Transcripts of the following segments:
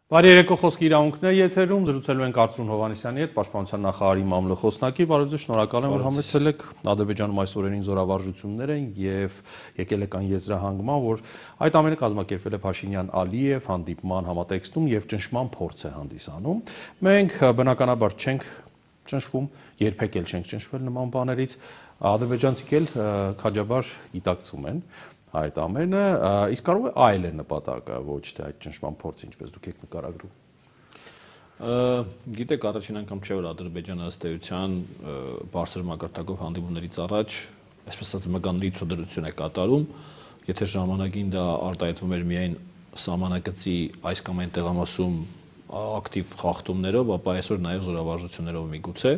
Բարի երեկո խոսքի իրավունքներ եթերում զրուցելու ենք Արծրուն Հովհաննիսյանի հետ, Պաշտպանության նախարարի մամլո խոսնակի, բարև ձեզ, շնորհակալ եմ, որ համեցել եք։ Ադրբեջանում այս օրերին զորավարժություններ են եւ եկել եք այն եզրահանգման, որ այդ ամենը կազմակերպվել է Փաշինյան-Ալիև հանդիպման համատեքստում եւ ճնշման փորձ է հանդիսանում։ Մենք բնականաբար չենք ճնշվում, երբեք էլ չենք ճնշվել նման բաներից, ադրբեջանցիք էլ քաջաբար գիտակցում են այդ ամենը, իսկ կարող է այլ է նպատակը, ոչ թե այդ ճնշման փորձը, ինչպես դուք եք նկարագրում։ Գիտեք, առաջին անգամ չէ, որ Ադրբեջանը ըստ էության բարձր մակարդակով հանդիպումներից առաջ, այսպես ասած, մկանների ցուցադրություն է կատարում, եթե ժամանակին դա արտահայտվում էր միայն սահմանակցի այս կամ այն տեղամասում ակտիվ խախտումներով, ապա այսօր նաև զորավարժություններով միգուցե,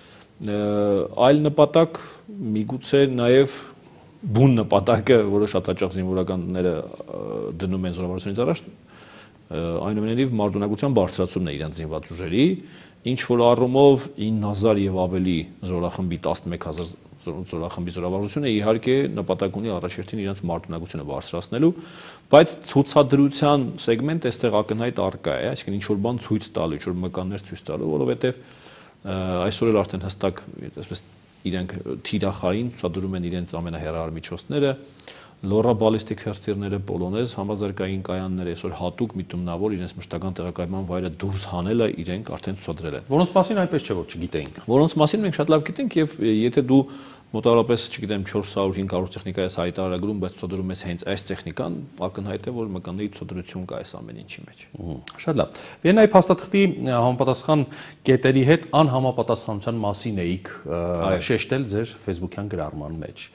այլ նպատակ միգուցե նաև բուն նպատակը, որը շատ հաճախ զինվորականները դնում են զորավարությունից առաջ, այնուամենայնիվ մարտունակության բարձրացումն է իրենց զինված ուժերի, ինչ որ առումով 9000 եւ ավելի զորախմբի 11000 զորախմբի զորավարությունը իհարկե նպատակ ունի առաջերտին իրենց մարտունակությունը բարձրացնելու, բայց ցուցադրության սեգմենտ այստեղ ակնհայտ առկա է, այսինքն ինչ որ բան ցույց տալու, ինչ որ մկաններ ցույց տալու, որովհետեւ այսօր էլ արդեն հստակ, այսպես իրենք թիրախային ցուցադրում են իրենց ամենահեռավոր միջոցները, լոռա բալիստիկ հրթիռները, պոլոնեզ համազարգային կայանները, այսօր հատուկ միտումնավոր իրենց մշտական տեղակայման վայրը դուրս հանելը իրենք արդեն ցուցադրել են։ Որոնց մասին այնպես չէ, որ չգիտեինք։ Որոնց մասին մենք շատ լավ գիտենք եւ եթե դու մոտավորապես, չգիտեմ, 400-500 տեխնիկա ես հայտարարագրում, բայց ցուցադրում ես հենց այս տեխնիկան, ակնհայտ է, որ մկանների ցուցադրություն կա այս ամեն ինչի մեջ։ Շատ լավ։ Վիեննայի փաստաթղթի համապատասխան կետերի հետ անհամապատասխանության մասին էիք շեշտել ձեր Facebook-յան գրառման մեջ։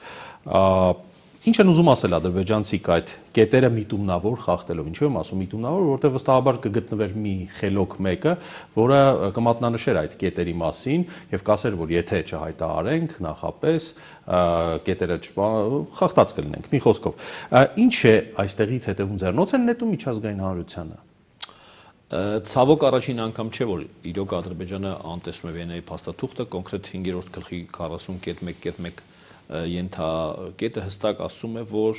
Ինչ են ուզում ասել ադրբեջանցիք այդ կետերը միտումնավոր խախտելով։ Ինչու եմ ասում միտումնավոր, որովհետև վստահաբար կգտնվեր մի խելոք մեկը, որը կմատնանշեր այդ կետերի մասին եւ կասեր, որ եթե չհայտարարենք նախապես կետերը խախտած կլինենք։ Մի խոսքով, ինչ է այստեղից հետևում ձեռնոց են նետում միջազգային հանրությանը։ Ցավոք առաջին անգամ չէ, որ իրոք Ադրբեջանը անտեսում է Վիեննայի փաստաթուղթը, կոնկրետ 5-րդ գլխի 40.1.1 ենթակետը հստակ ասում է, որ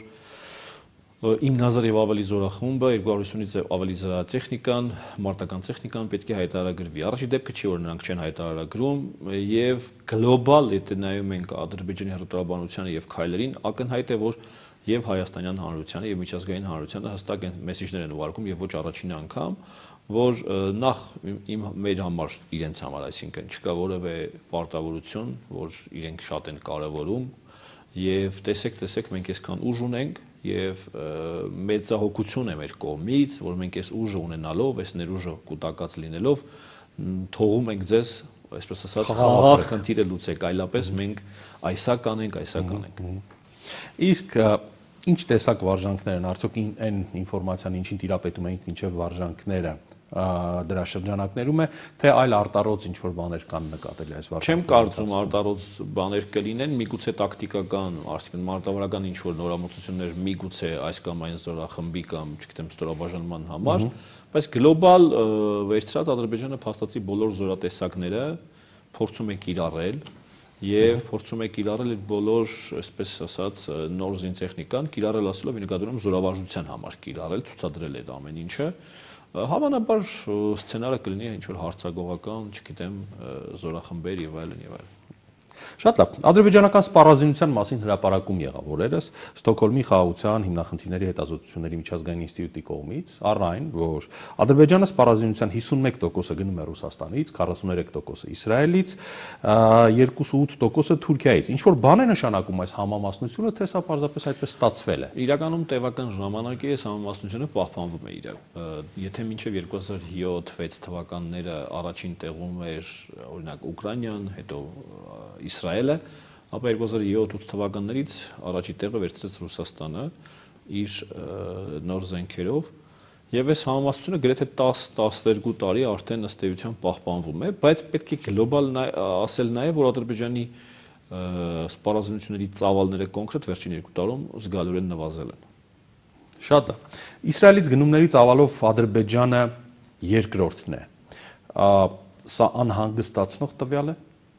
9000 եւ ավելի զորախումբը, 250-ից ավելի զրահատեխնիկան, մարտական տեխնիկան պետք է հայտարարագրվի։ Առաջի դեպքը չի, որ նրանք չեն հայտարարագրում եւ գլոբալ, եթե նայում ենք Ադրբեջանի հրետորաբանությանը եւ քայլերին, ակնհայտ է, որ եւ հայաստանյան հանրությանը եւ միջազգային հանրությանը հստակ են մեսիջներ են ուղարկում եւ ոչ առաջին անգամ, որ նախ մեր համար, իրենց համար, այսինքն չկա որևէ պարտավորություն, որ իրենք շատ են կարևորում եւ տեսեք մենք այսքան ուժ ունենք եւ մեծահոգություն է մեր կողմից, որ մենք այս ուժը ունենալով, այս ներուժը կուտակած լինելով թողում ենք ձեզ, այսպես ասած, խաղաղ խնդիրը լուծեք, այլապես մենք այսա կանենք։ Իսկ ինչ տեսակ վարժանքներ են, արդյոք այն ինֆորմացիան ինչին տիրապետում ենք մինչև վարժանքները դրա շրջանակներում է, թե այլ արտառոց ինչ որ բաներ կան նկատելի այս վարժանքներում։ Չեմ կարծում արտառոց բաներ կլինեն, միգուցե տակտիկական, այսինքն մարտավարական ինչ որ նորամուծություններ միգուցե այս կամ այն զորախմբի կամ, չգիտեմ, ստորաբաժանման համար, բայց գլոբալ վերցրած Ադրբեջանը փաստացի բոլոր զորատեսակները փորձում է կիրառել եւ փորձում է կիրառել այդ բոլոր, այսպես ասած, նոր զինտեխնիկան, կիրառել ասելով նկատում զորավարժության համար կիրառել, ցուցադրել այդ ամեն ինչը։ Հավանաբար սցենարը կլինի ինչ որ հարցագողական, չգիտեմ, զորախմբեր եւ այլն եւ այլն։ Շատ լավ։ Ադրբեջանական սպառազինության մասին հրապարակում եղավ օրերս Ստոկհոլմի խաղաղության հիմնախնդիրների հետազոտությունների միջազգային ինստիտուտի կողմից, առ այն, որ Ադրբեջանը սպառազինության 51%-ը գնում է Ռուսաստանից, 43%-ը Իսրայելից, 2.8%-ը Թուրքիայից։ Ինչ որ բան է նշանակում այս համամասնությունը, թե սա պարզապես այդպես ստացվել է։ Իրականում տևական ժամանակ է այս համամասնությունը պահպանվում է իր։ Եթե մինչև 2007-6 թվականները առաջին տեղում էր օրինակ Ուկրաինան, հետո Իսրայելը, ապա 2007-8 թվականներից առաջի տեղը վերցրեց Ռուսաստանը իր նոր զենքերով եւ այս համամասնությունը գրեթե 10-12 տարի արդեն ըստ էության պահպանվում է, բայց պետք է գլոբալ ասել նաեւ, որ Ադրբեջանի սպառազինությունների ծավալները կոնկրետ վերջին 2 տարում զգալիորեն նվազել են։ Շատ է։ Իսրայելից գնումների ծավալով Ադրբեջանը երկրորդն է։ Սա անհանգստացնող տվյալ է։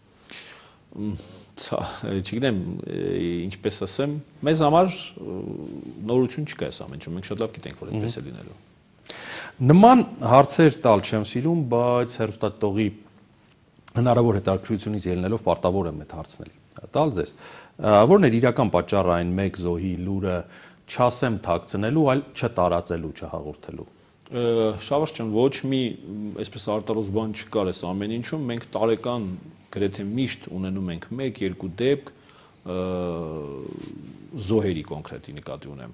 Չգիտեմ, ինչպես ասեմ, մեզ համար նորություն չկա այս ամեն ինչում, մենք շատ լավ գիտենք, որ այդպես է լինելու։ Նման հարցեր տալ չեմ սիրում, բայց հեռուստատողի հնարավոր հետաքրքրությունից ելնելով պարտավոր եմ այդ հարցնել։ Տալ ձեզ, որն էր իրական պատճառը այն մեկ զոհի լուրը չասեմ թաքցնելու, այլ չտարածելու, չհաղորդելու։ Շավարժ ջան, ոչ մի այսպես արտարոց բան չկար այս ամեն ինչում, մենք տարեկան գրեթե միշտ ունենում ենք 1-2 դեպք զոհերի կոնկրետի նկատի ունեմ,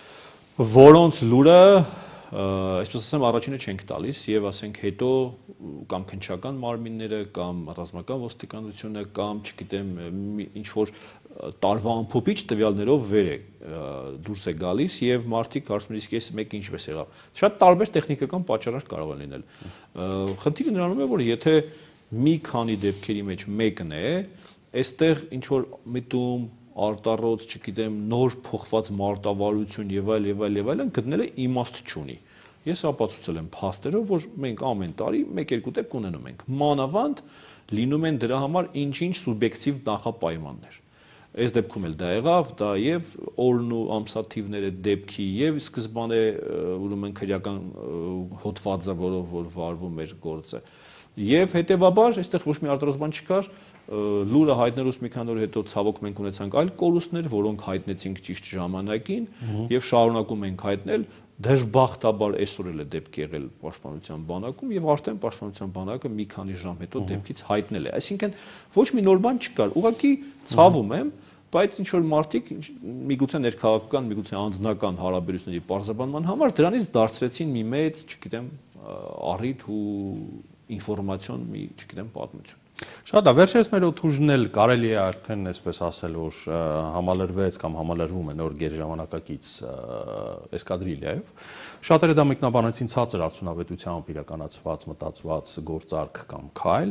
որոնց լուրը այսպես ասեմ առաջինը չենք տալիս եւ ասենք հետո կամ քննչական մարմինները կամ ռազմական ոստիկանությունը կամ չգիտեմ ինչ որ տարվա ամփոփիչ տվյալներով վեր է դուրս է գալիս եւ մարդիկ հարցնում են իսկ այս մեկը ինչպես եղավ։ Շատ տարբեր տեխնիկական պատճառներ կարող են լինել։ Խնդիրը նրանում է, որ եթե մի քանի դեպքերի մեջ մեկն է, այստեղ ինչ որ միտում արտառոց, չգիտեմ, նոր փոխված մարտավարություն եւ այլն գտնելը իմաստ չունի։ Ես ապացուցել եմ փաստերով, որ մենք ամեն տարի 1-2 դեպք ունենում ենք։ Մանավանդ լինում են դրա համար ինչ-ինչ սուբյեկտիվ նախապայմաններ։ Այս դեպքում էլ դա եղավ, դա եւ օրն ու ամսաթիվները դեպքի եւ սկզբանե ուրեմն քրեական հոդվածը, որով որ վարվում էր գործը։ Եվ հետեւաբար այստեղ ոչ մի արտարոց բան չկար, լուրը հայտնելուց մի քանի օր հետո ցավոք մենք ունեցանք այլ կորուստներ, որոնք հայտնեցինք ճիշտ ժամանակին եւ շարունակում ենք հայտնել, դժբախտաբար այսօր էլ է դեպք եղել պաշտպանության բանակում եւ արդեն պաշտպանության բանակը մի քանի ժամ հետո դեպքից հայտնել է։ Այսինքն ոչ մի նոր բան չկար, ուղղակի ցավում եմ, բայց ինչ որ մարդիկ միգուցե ներքաղաքական, միգուցե անձնական հարաբերությունների պարզաբանման համար դրանից դարձրեցին մի մեծ, չգիտեմ, առիթ ու ինֆորմացիոն մի, չգիտեմ, պատմություն։ Շատ է, վերջերս մեր օդուժն էլ կարելի է արդեն այսպես ասել, որ համալրվեց կամ համալրվում է նոր գերժամանակակից էսկադրիլիայով։ Շատերը դա մեկնաբանեցին ցածր արդյունավետությամբ իրականացված մտածված գործարք կամ քայլ։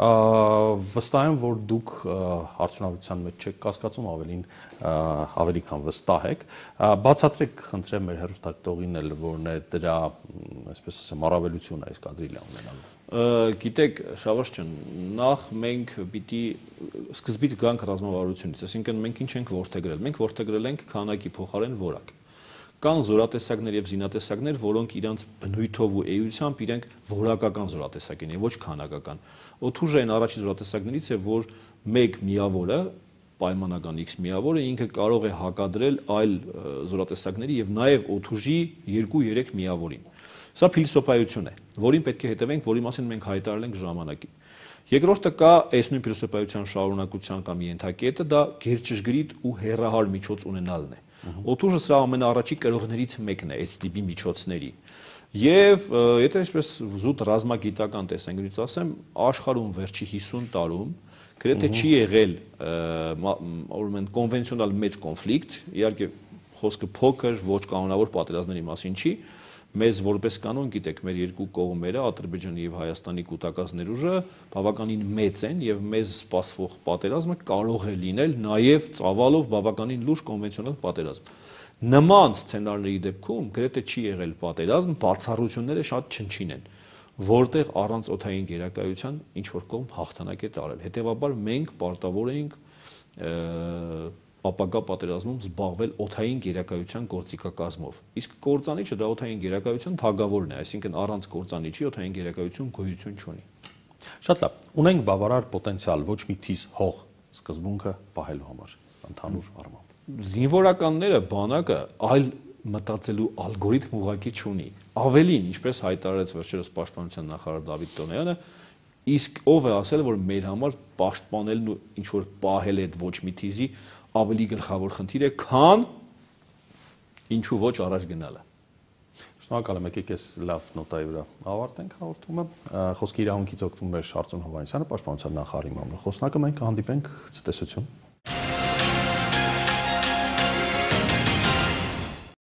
Վստահ եմ, որ դուք արդյունավետության մեջ չեք կասկածում, ավելի քան վստահ եք։ Բացատրեք, խնդրեմ, մեր հեռուստատողին էլ, որն է դրա, այսպես ասեմ, առավելությունը էսկադրիլիա ունենալու։ Գիտեք, Շավարժ ջան, նախ մենք պիտի սկզբից գանք ռազմավարությունից, այսինքն մենք ինչ ենք որդեգրել։ Մենք որդեգրել ենք քանակի փոխարեն որակ։ Կան զորատեսակներ եւ զինատեսակներ, որոնք իրանց բնույթով ու էությամբ իրենք որակական զորատեսակ են, ոչ քանակական։ Օդուժը այն առաջին զորատեսակներից է, որ մեկ միավորը պայմանական X միավորը ինքը կարող է հակադրել այլ զորատեսակների եւ նաեւ օդուժի 2-3 միավորին։ Սա փիլիսոփայություն է, որին պետք է հետևենք, որի մասին մենք հայտարարել ենք ժամանակին։ Երկրորդը կա այս նույն փիլիսոփայության շարունակության կամ ենթակետը, դա գերճշգրիտ ու հեռահար միջոց ունենալն է։ Օդուժը սրա ամենաառաջի կրողներից մեկն է այս տիպի միջոցների։ Եվ եթե այսպես զուտ ռազմագիտական տեսանկյունից ասեմ, աշխարհում վերջի 50 տարում գրեթե չի եղել ուրեմն կոնվենցիոնալ մեծ կոնֆլիկտ, իհարկե խոսքը փոքր, ոչ կանոնավոր պատերազմների մասին չի, մեզ որպես կանոն, գիտեք, մեր երկու կողմերը, Ադրբեջանի եւ Հայաստանի կուտակած ներուժը բավականին մեծ են եւ մեզ սպասվող պատերազմը կարող է լինել նաեւ ծավալով բավականին լուրջ կոնվենցիոնալ պատերազմ։ Նման սցենարների դեպքում գրեթե չի եղել պատերազմ, բացառությունները շատ չնչին են, որտեղ առանց օդային գերակայության ինչ որ կողմ հաղթանակ է տարել։ Հետևաբար մենք պարտավոր ենք ապագա պատերազմում զբաղվել օդային գերակայության գործիքակազմով։ Իսկ կործանիչը դա օդային գերակայության թագավորն է, այսինքն առանց կործանիչի օդային գերակայություն գոյություն չունի։ Շատ լավ։ Ունենք բավարար պոտենցիալ ոչ մի թիզ հող սկզբունքը պահելու համար, ընդհանուր առմամբ։ Զինվորականները բանակը այլ մտածելու ալգորիթմ ուղղակի չունի։ Ավելին, ինչպես հայտարարեց վերջերս պաշտպանության նախարար Դավիթ Տոնոյանը, իսկ ով է ասել, որ մեր համար պաշտպանելն ու ինչ որ պահել այդ ոչ մի թիզի ավելի գլխավոր խնդիր է, քան ինչու ոչ առաջ գնալը։ Շնորհակալ եմ, եկեք այս լավ նոտայի վրա ավարտենք հաղորդումը։ Խոսքի իրավունքից օգտվում էր Արծրուն Հովհաննիսյանը, պաշտպանության նախարարի մամլո խոսնակը, մենք կհանդիպենք ցտեսություն։